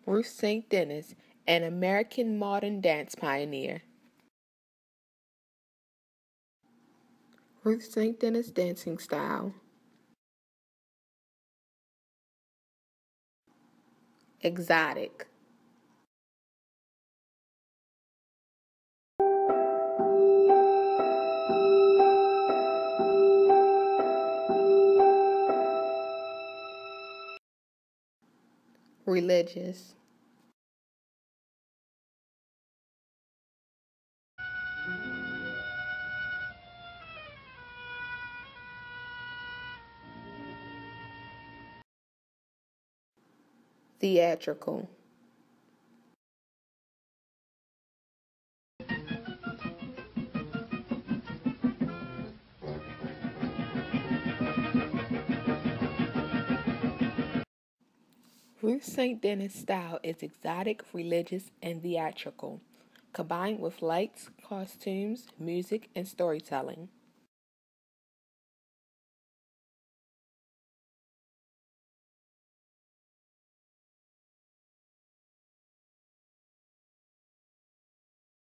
Ruth St. Denis, an American modern dance pioneer. Ruth St. Denis dancing style. Exotic. Religious. Theatrical. Ruth St. Denis' style is exotic, religious, and theatrical, combined with lights, costumes, music, and storytelling.